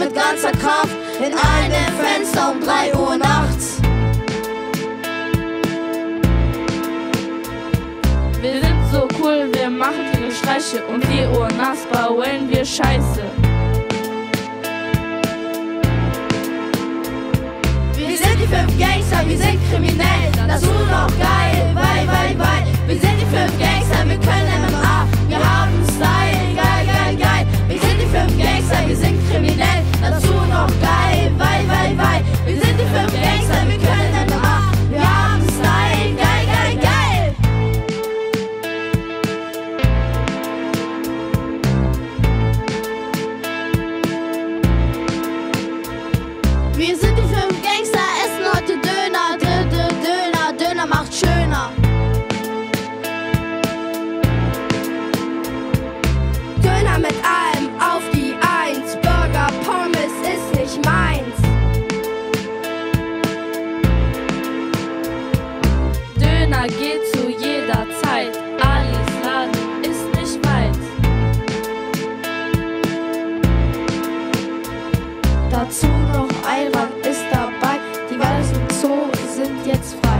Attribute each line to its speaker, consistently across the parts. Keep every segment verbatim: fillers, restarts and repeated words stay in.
Speaker 1: mit ganzer Kraft in einem Fenster um drei Uhr nachts.
Speaker 2: Wir sind so cool, wir machen viele Streiche. Um vier Uhr nachts bauen wir Scheiße.
Speaker 1: Wir sind die fünf Gangster, wir sind kriminell. Das ist nur noch geil, weil, weil, weil. Wir sind die fünf Gangster, wir können M M A. Wir haben Style, geil, geil, geil. Wir sind die fünf Gangster, wir sind kriminell. Dazu noch geil, weil, weil, weil. Wir sind die fünf Gangster, wir können M M A. Wir haben Style, geil, geil, geil. Wir sind die fünf Gangster, essen heute Döner, Dö, Dö, Döner, Döner macht schöner. Döner mit allem auf die Eins, Burger, Pommes ist nicht meins.
Speaker 2: Döner geht zu jeder Zeit, Alis Laden ist nicht weit.
Speaker 1: Dazu noch Ayran ist dabei, die weißen Zoo sind jetzt frei.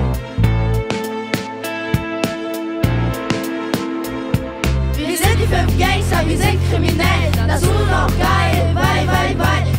Speaker 1: Wir sind die fünf Gangster, wir sind kriminell, das ist nur noch geil, weil, weil, weil.